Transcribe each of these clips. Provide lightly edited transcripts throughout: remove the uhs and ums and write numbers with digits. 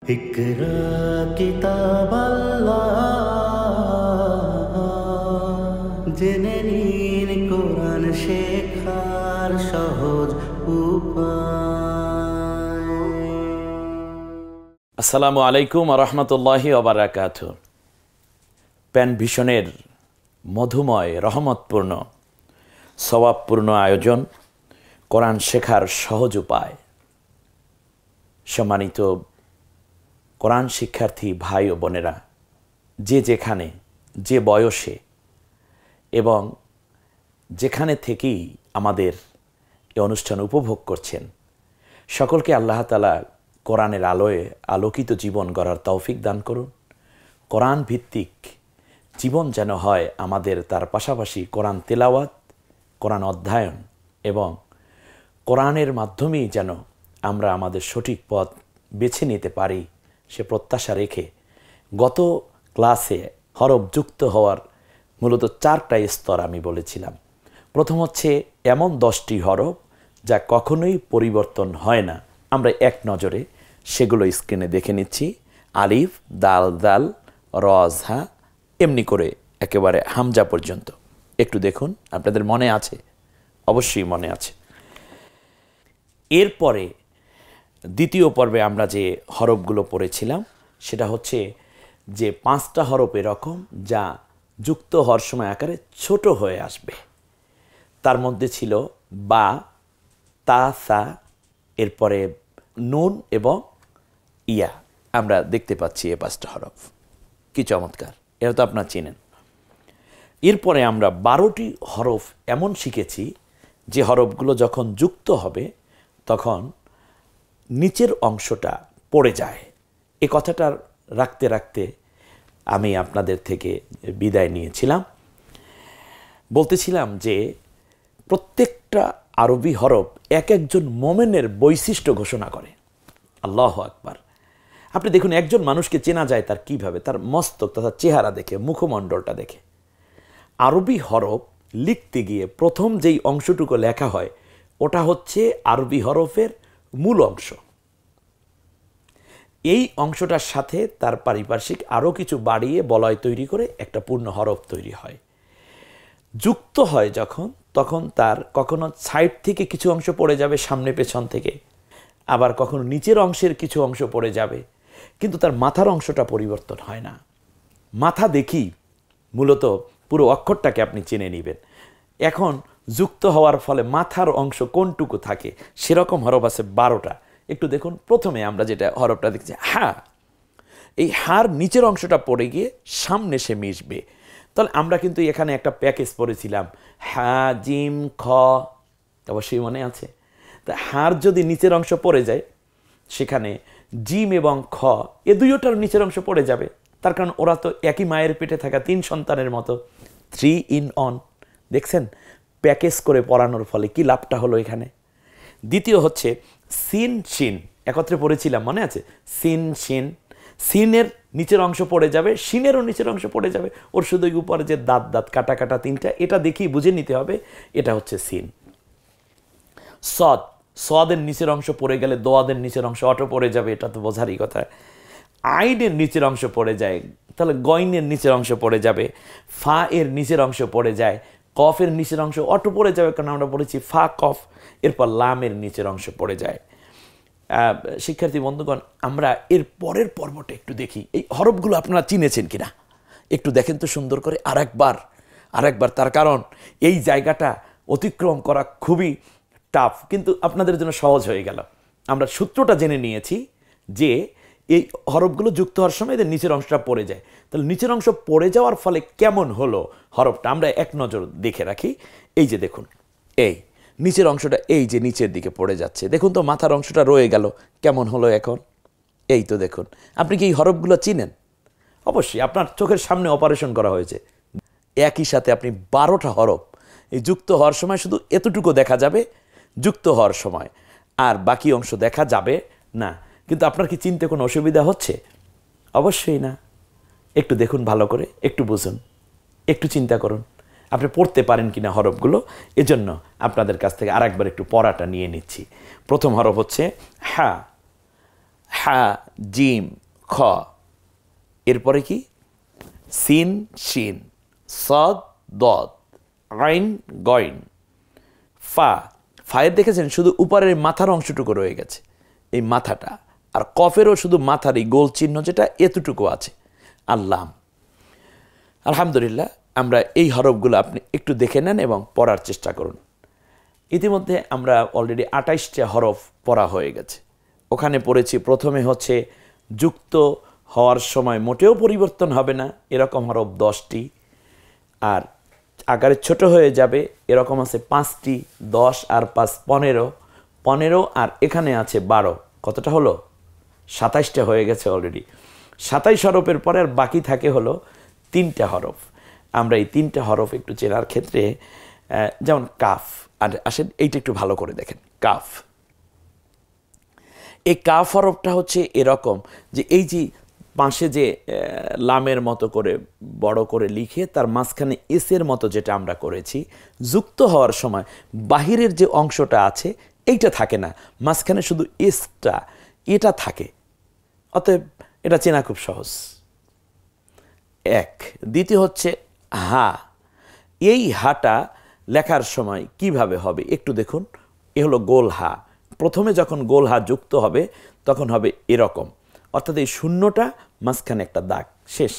ইকরা কিতাব জেনে নিন কোরআন শেখার সহজ উপায়। আসসালামু আলাইকুম ওয়া রাহমাতুল্লাহি ওয়া বারাকাতুহু। প্যান ভিশনের মধুময় রহমতপূর্ণ সওয়াবপূর্ণ আয়োজন কোরআন শেখার সহজ উপায়। সম্মানিত কোরআন শিক্ষার্থী ভাই ও বোনেরা, যে যেখানে যে বয়সে এবং যেখানে থেকেই আমাদের এই অনুষ্ঠান উপভোগ করছেন, সকলকে আল্লাহ তাআলা কোরআনের আলোয় আলোকিত জীবন গড়ার তৌফিক দান করুন। কোরআন ভিত্তিক জীবন যেন হয় আমাদের, তার পাশাপাশি কোরআন তেলাওয়াত, কোরআন অধ্যয়ন এবং কোরআনের মাধ্যমেই যেন আমরা আমাদের সঠিক পথ বেছে নিতে পারি, সে প্রত্যাশা রেখে গত ক্লাসে হরফ যুক্ত হওয়ার মূলত 4টা স্তর আমি বলেছিলাম। প্রথম হচ্ছে এমন 10টি হরফ যা কখনোই পরিবর্তন হয় না। আমরা এক নজরে সেগুলো স্ক্রিনে দেখে নিচ্ছি। আলিফ, দাল, দাল, র, ঝা, এমনি করে একেবারে হামজা পর্যন্ত। একটু দেখুন, আপনাদের মনে আছে? অবশ্যই মনে আছে। এরপরে দ্বিতীয় পর্বে আমরা যে হরফগুলো পড়েছিলাম সেটা হচ্ছে যে 5টা হরফ এরকম যা যুক্ত হওয়ার সময় আকারে ছোট হয়ে আসবে। তার মধ্যে ছিল বা, তা, সা, এরপরে নুন এবং ইয়া। আমরা দেখতে পাচ্ছি এই 5টা হরফ। কি চমৎকার! এটা তো আপনারা চেনেন। এরপরে আমরা 12টি হরফ এমন শিখেছি যে হরফগুলো যখন যুক্ত হবে তখন নিচের অংশটা পড়ে যায়। এ কথাটা রাখতে রাখতে আমি আপনাদের থেকে বিদায় নিয়েছিলাম। বলতেছিলাম যে প্রত্যেকটা আরবি হরফ এক একজন মোমেনের বৈশিষ্ট্য ঘোষণা করে। আল্লাহু আকবার! আপনি দেখুন, একজন মানুষকে চেনা যায় তার কিভাবে? তার মস্তক তথা চেহারা দেখে, মুখমণ্ডলটা দেখে। আরবি হরফ লিখতে গিয়ে প্রথম যেই অংশটুকু লেখা হয় ওটা হচ্ছে আরবি হরফের মূল অংশ। এই অংশটার সাথে তার পারিপার্শ্বিক আরও কিছু বাড়িয়ে বলয় তৈরি করে একটা পূর্ণ হরফ তৈরি হয়। যুক্ত হয় যখন, তখন তার কখনো সাইড থেকে কিছু অংশ পড়ে যাবে, সামনে পেছন থেকে, আবার কখনো নিচের অংশের কিছু অংশ পড়ে যাবে, কিন্তু তার মাথার অংশটা পরিবর্তন হয় না। মাথা দেখি মূলত পুরো অক্ষরটাকে আপনি চিনে নেবেন। এখন যুক্ত হওয়ার ফলে মাথার অংশ কোনটুকু থাকে সেরকম হরফ আছে 12টা। একটু দেখুন, প্রথমে আমরা যেটা হরফটা দেখছি হা, এই হার নিচের অংশটা পড়ে গিয়ে সামনে সে মিশবে। তাহলে আমরা কিন্তু এখানে একটা প্যাকেজ পড়েছিলাম, হা, জিম, খ, অবশ্যই মনে আছে। তা হার যদি নিচের অংশ পড়ে যায় সেখানে জিম এবং খ এ দুইটার নিচের অংশ পড়ে যাবে। তার কারণ ওরা তো একই মায়ের পেটে থাকা 3 সন্তানের মতো। 3 in 1 দেখছেন, প্যাকেজ করে পড়ানোর ফলে কি লাভটা হলো এখানে। দ্বিতীয় হচ্ছে সিন, শিন, একত্রে পড়েছিলাম, মনে আছে? সিন, শিন, সিনের নিচের অংশ পড়ে যাবে, শিনেরও নিচের অংশ পড়ে যাবে। ওর শুধু উপরে যে দাঁত দাঁত কাটা কাটা 3টা, এটা দেখেই বুঝে নিতে হবে এটা হচ্ছে সিন। সদ, সদের নিচের অংশ পড়ে গেলে দোয়াদের নিচের অংশ অটো পড়ে যাবে, এটা তো বোঝারই কথা। আইনের নিচের অংশ পড়ে যায়, তাহলে গয়নের নিচের অংশ পড়ে যাবে। ফা এর নিচের অংশ পড়ে যায়, কফের নিচের অংশ অটো পড়ে যাবে, কারণ আমরা পড়েছি ফা কফ। এরপর লামের নিচের অংশ পড়ে যায়। শিক্ষার্থী বন্ধুগণ, আমরা এর পরের পর্বটা একটু দেখি। এই হরফগুলো আপনারা চিনেছেন কিনা একটু দেখেন তো সুন্দর করে আরেকবার। তার কারণ এই জায়গাটা অতিক্রম করা খুবই টাফ, কিন্তু আপনাদের জন্য সহজ হয়ে গেল। আমরা সূত্রটা জেনে নিয়েছি যে এই হরফগুলো যুক্ত হওয়ার সময় এদের নিচের অংশটা পড়ে যায়। তাহলে নিচের অংশ পড়ে যাওয়ার ফলে কেমন হলো হরফটা আমরা এক নজর দেখে রাখি। এই যে দেখুন, এই নিচের অংশটা এই যে নিচের দিকে পড়ে যাচ্ছে। দেখুন তো মাথার অংশটা রয়ে গেল, কেমন হলো এখন? এই তো দেখুন। আপনি কি এই হরফগুলো চিনেন? অবশ্যই, আপনার চোখের সামনে অপারেশন করা হয়েছে। একই সাথে আপনি 12টা হরফ এই যুক্ত হওয়ার সময় শুধু এতটুকু দেখা যাবে যুক্ত হওয়ার সময়, আর বাকি অংশ দেখা যাবে না। কিন্তু আপনার কি চিনতে কোনো অসুবিধা হচ্ছে? অবশ্যই না। একটু দেখুন ভালো করে, একটু বুঝুন, একটু চিন্তা করুন আপনি পড়তে পারেন কিনা হরফগুলো। এজন্য আপনাদের কাছ থেকে আরেকবার একটু পড়াটা নিয়ে নিচ্ছি। প্রথম হরফ হচ্ছে হা। হা জিম খ, এরপরে কি সিন শিন, সদ দদ, আইন গইন, ফা, ফায়ের দেখেছেন শুধু উপরের মাথার অংশটুকু রয়ে গেছে, এই মাথাটা, আর কফেরও শুধু মাথার এই গোল চিহ্ন যেটা এতটুকু আছে, আল্লাম। আলহামদুলিল্লাহ, আমরা এই হরফগুলো আপনি একটু দেখে নেন এবং পড়ার চেষ্টা করুন। ইতিমধ্যে আমরা অলরেডি 28টা হরফ পড়া হয়ে গেছে। ওখানে পড়েছি প্রথমে হচ্ছে যুক্ত হওয়ার সময় মোটেও পরিবর্তন হবে না এরকম হরফ 10টি, আর আকারে ছোট হয়ে যাবে এরকম আছে 5টি, 10 আর 5 15, 15 আর এখানে আছে 12, কতটা হলো 27টা হয়ে গেছে অলরেডি। 27 হরফের পরে আর বাকি থাকে হলো 3টা হরফ। আমরা এই 3টা হরফ একটু চেনার ক্ষেত্রে যেমন কাফ, আর আসেন এইটা একটু ভালো করে দেখেন। কাফ, এই কাফ হরফটা হচ্ছে এরকম যে এই যে পাশে যে লামের মতো করে বড় করে লিখে তার মাঝখানে এসের মতো যেটা আমরা করেছি, যুক্ত হওয়ার সময় বাহিরের যে অংশটা আছে এইটা থাকে না, মাঝখানে শুধু এসটা এটা থাকে। অতএব এটা চেনা খুব সহজ। এক। দ্বিতীয় হচ্ছে হা, এই হাটা লেখার সময় কিভাবে হবে একটু দেখুন। এ হলো গোল হা, প্রথমে যখন গোল হা যুক্ত হবে তখন হবে এরকম, অর্থাৎ এই শূন্যটা মাঝখানে একটা দাগ, শেষ।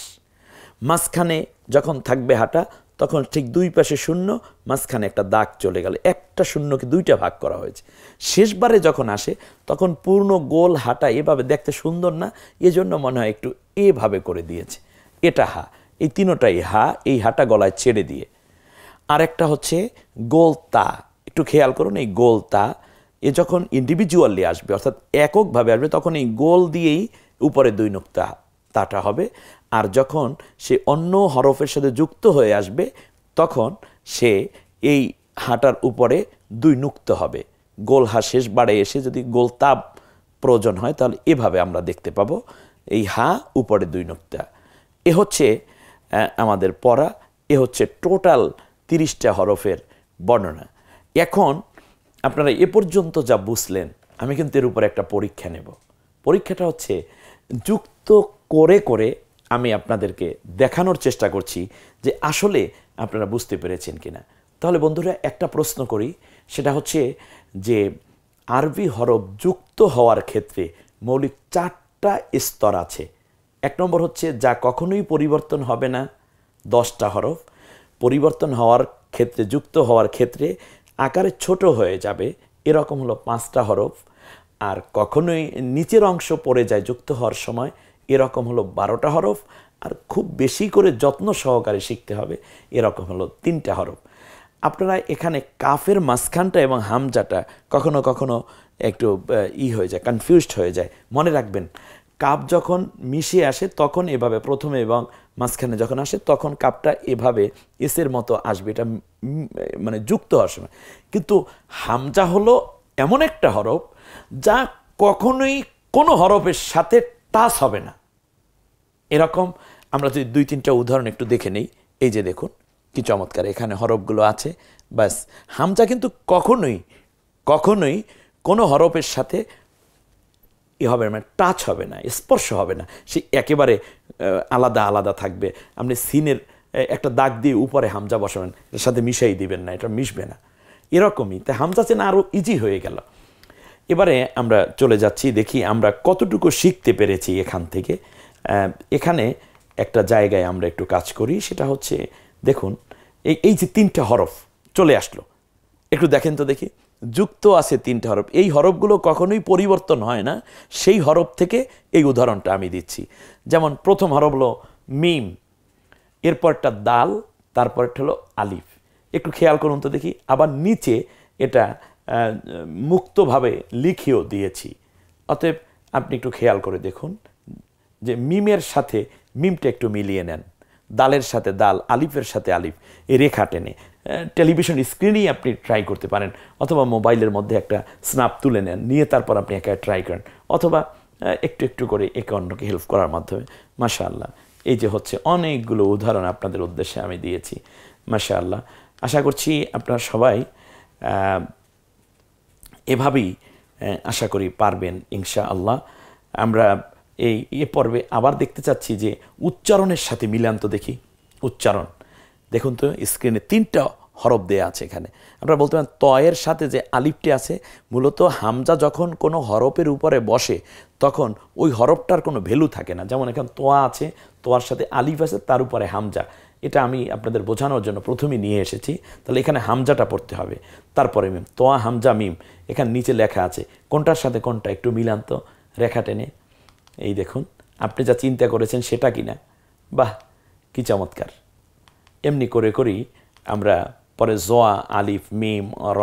মাঝখানে যখন থাকবে হাটা তখন ঠিক দুই পাশে শূন্য, মাঝখানে একটা দাগ চলে গেল, একটা শূন্যকে দুইটা ভাগ করা হয়েছে। শেষবারে যখন আসে তখন পূর্ণ গোল হাটা এভাবে দেখতে সুন্দর না, এজন্য মনে হয় একটু এভাবে করে দিয়েছে। এটা হা, এই তিনোটাই হা, এই হাটা গলায় ছেড়ে দিয়ে। আরেকটা হচ্ছে গোল তা, একটু খেয়াল করুন, এই গোল তা এ যখন ইন্ডিভিজুয়ালি আসবে অর্থাৎ এককভাবে আসবে তখন এই গোল দিয়েই উপরে 2 নুক্তা তাটা হবে, আর যখন সে অন্য হরফের সাথে যুক্ত হয়ে আসবে তখন সে এই হাঁটার উপরে 2 নুক্তা হবে। গোল হা শেষ বারে এসে যদি গোল তা প্রয়োজন হয় তাহলে এভাবে আমরা দেখতে পাবো, এই হা উপরে 2 নুক্তা। এ হচ্ছে আমাদের পড়া, এ হচ্ছে টোটাল 30টা হরফের বর্ণনা। এখন আপনারা এ পর্যন্ত যা বুঝলেন, আমি কিন্তু এর উপর একটা পরীক্ষা নেব। পরীক্ষাটা হচ্ছে যুক্ত করে করে আমি আপনাদেরকে দেখানোর চেষ্টা করছি যে আসলে আপনারা বুঝতে পেরেছেন কিনা। তাহলে বন্ধুরা একটা প্রশ্ন করি, সেটা হচ্ছে যে আরবি হরফ যুক্ত হওয়ার ক্ষেত্রে মৌলিক 4টা স্তর আছে। 1 নম্বর হচ্ছে যা কখনোই পরিবর্তন হবে না, 10টা হরফ। পরিবর্তন হওয়ার ক্ষেত্রে, যুক্ত হওয়ার ক্ষেত্রে আকারে ছোট হয়ে যাবে, এরকম হলো 5টা হরফ। আর কখনোই নিচের অংশ পড়ে যায় যুক্ত হওয়ার সময়, এরকম হলো 12টা হরফ। আর খুব বেশি করে যত্ন সহকারে শিখতে হবে, এরকম হলো 3টা হরফ। আপনারা এখানে কাফের মাঝখানটা এবং হামজাটা কখনো কখনো একটু হয়ে যায়, কনফিউজড হয়ে যায়। মনে রাখবেন, কাপ যখন মিশে আসে তখন এভাবে প্রথমে এবং মাঝখানে যখন আসে তখন কাপটা এভাবে এসের মতো আসবে, এটা মানে যুক্ত হওয়ার সময়। কিন্তু হামজা হলো এমন একটা হরফ যা কখনোই কোনো হরফের সাথে টাচ হবে না। এরকম আমরা যদি 2-3টা উদাহরণ একটু দেখে নেই। এই যে দেখুন কি চমৎকার, এখানে হরফগুলো আছে, ব্যাস। হামজা কিন্তু কখনোই কখনোই কোনো হরফের সাথে হবে না, মানে টাচ হবে না, স্পর্শ হবে না, সে একেবারে আলাদা আলাদা থাকবে। আপনি সিনের একটা দাগ দিয়ে উপরে হামজা বসাবেন, এর সাথে মিশাই দিবেন না, এটা মিশবে না। এরকমই তাই হামজা চেনা আরও ইজি হয়ে গেল। এবারে আমরা চলে যাচ্ছি, দেখি আমরা কতটুকু শিখতে পেরেছি এখান থেকে। এখানে একটা জায়গায় আমরা একটু কাজ করি, সেটা হচ্ছে দেখুন এই যে 3টা হরফ চলে আসলো, একটু দেখেন তো দেখি। যুক্ত আছে 3টা হরফ, এই হরফগুলো কখনোই পরিবর্তন হয় না। সেই হরফ থেকে এই উদাহরণটা আমি দিচ্ছি। যেমন প্রথম হরফ হলো মিম, এরপরটা দাল, তারপরটা হলো আলিফ। একটু খেয়াল করুন তো দেখি। আবার নিচে এটা মুক্তভাবে লিখেও দিয়েছি, অতএব আপনি একটু খেয়াল করে দেখুন যে মিমের সাথে মিমটা একটু মিলিয়ে নেন, দালের সাথে দাল, আলিফের সাথে আলিফ, এই রেখা টেনে টেলিভিশন স্ক্রিনেই আপনি ট্রাই করতে পারেন, অথবা মোবাইলের মধ্যে একটা স্ন্যাপ তুলে নেন, নিয়ে তারপর আপনি একা ট্রাই করেন, অথবা একটু একটু করে একে অন্যকে হেল্প করার মাধ্যমে। মাশাআল্লাহ, এই যে হচ্ছে অনেকগুলো উদাহরণ আপনাদের উদ্দেশ্যে আমি দিয়েছি। মাশাআল্লাহ, আশা করছি আপনারা সবাই এভাবেই আশা করি পারবেন ইনশাআল্লাহ। আমরা এই পর্বে আবার দেখতে চাচ্ছি যে উচ্চারণের সাথে মিলান তো দেখি। উচ্চারণ দেখুন তো স্ক্রিনে 3টা হরফ দেয়া আছে এখানে। আমরা বলতে পারেন তয়ের সাথে যে আলিফটি আছে, মূলত হামজা যখন কোনো হরফের উপরে বসে তখন ওই হরফটার কোনো ভ্যালু থাকে না। যেমন এখানে তোয়া আছে, তোয়ার সাথে আলিফ আছে, তার উপরে হামজা। এটা আমি আপনাদের বোঝানোর জন্য প্রথমেই নিয়ে এসেছি। তাহলে এখানে হামজাটা পড়তে হবে, তারপরে মিম, তোয়া হামজা মিম। এখানে নিচে লেখা আছে কোনটার সাথে কোনটা, একটু মিলান তো রেখা টেনে। এই দেখুন আপনি যা চিন্তা করেছেন সেটা কিনা, বাহ কি চমৎকার। এমনি করে করেই আমরা পরে জোয়া আলিফ মিম র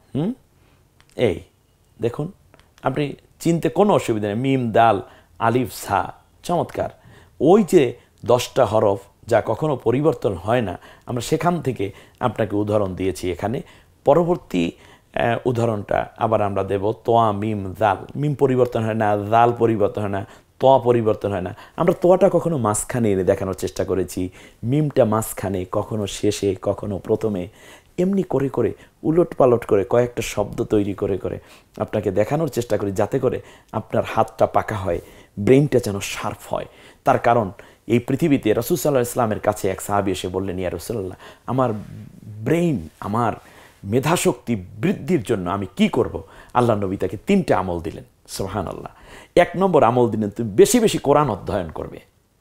এই দেখুন, আপনি চিনতে কোনো অসুবিধা নেই। মিম দাল আলিফ সা, চমৎকার। ওই যে 10টা হরফ যা কখনো পরিবর্তন হয় না, আমরা সেখান থেকে আপনাকে উদাহরণ দিয়েছি এখানে। পরবর্তী উদাহরণটা আবার আমরা দেব তোয়া মিম দাল। মিম পরিবর্তন হয় না, দাল পরিবর্তন হয় না, তোয়া পরিবর্তন হয় না। আমরা তোয়াটা কখনো মাঝখানে এনে দেখানোর চেষ্টা করেছি, মিমটা মাঝখানে, কখনো শেষে, কখনো প্রথমে। এমনি করে করে উলট পালট করে কয়েকটা শব্দ তৈরি করে করে আপনাকে দেখানোর চেষ্টা করি, যাতে করে আপনার হাতটা পাকা হয়, ব্রেইনটা যেন শার্প হয়। তার কারণ এই পৃথিবীতে রাসূল সাল্লাল্লাহু আলাইহি ওয়াসাল্লামের কাছে এক সাহাবী এসে বললেন, ইয়া রাসূলুল্লাহ, আমার ব্রেইন, আমার মেধাশক্তি বৃদ্ধির জন্য আমি কি করব? আল্লাহ নবী তাকে 3টে আমল দিলেন। সুবহানাল্লাহ। 1 নম্বর আমল দিলেন, তুমি বেশি বেশি কোরআন অধ্যয়ন করবে।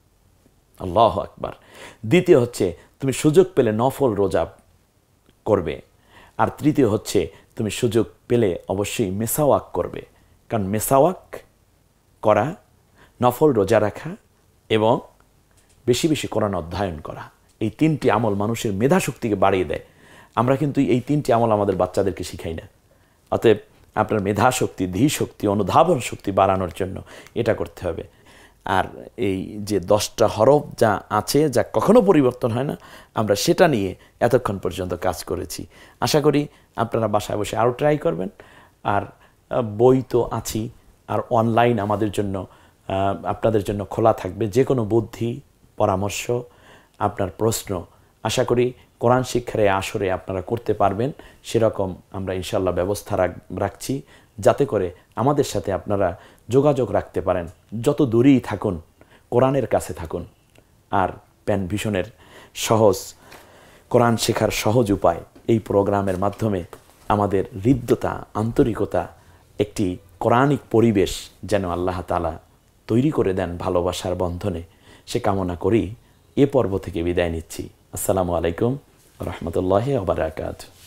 আল্লাহু আকবার। দ্বিতীয় হচ্ছে তুমি সুযোগ পেলে নফল রোজা করবে। আর তৃতীয় হচ্ছে তুমি সুযোগ পেলে অবশ্যই মেসাওয়াক করবে। কারণ মেসাওয়াক করা, নফল রোজা রাখা এবং বেশি বেশি কোরআন অধ্যয়ন করা, এই 3টি আমল মানুষের মেধাশক্তিকে বাড়িয়ে দেয়। আমরা কিন্তু এই 3টি আমল আমাদের বাচ্চাদেরকে শিখাই না। অতএব আপনার মেধাশক্তি, ধীশক্তি, অনুধাবন শক্তি বাড়ানোর জন্য এটা করতে হবে। আর এই যে 10টা হরফ যা আছে, যা কখনো পরিবর্তন হয় না, আমরা সেটা নিয়ে এতক্ষণ পর্যন্ত কাজ করেছি। আশা করি আপনারা বাসায় বসে আরও ট্রাই করবেন। আর বই তো আছি, আর অনলাইন আমাদের জন্য, আপনাদের জন্য খোলা থাকবে। যে কোনো বুদ্ধি, পরামর্শ, আপনার প্রশ্ন, আশা করি কোরআন শিক্ষার এই আসরে আপনারা করতে পারবেন, সেরকম আমরা ইনশাল্লাহ ব্যবস্থা রাখছি, যাতে করে আমাদের সাথে আপনারা যোগাযোগ রাখতে পারেন। যত দূরেই থাকুন, কোরআনের কাছে থাকুন। আর প্যান ভিশনের সহজ কোরআন শেখার সহজ উপায়, এই প্রোগ্রামের মাধ্যমে আমাদের হৃদ্যতা, আন্তরিকতা, একটি কোরআনিক পরিবেশ যেন আল্লাহ তাআলা তৈরি করে দেন ভালোবাসার বন্ধনে, সে কামনা করি এ পর্ব থেকে বিদায় নিচ্ছি। আসসালামু আলাইকুম ওয়া রাহমাতুল্লাহি ওয়া বারাকাতুহু।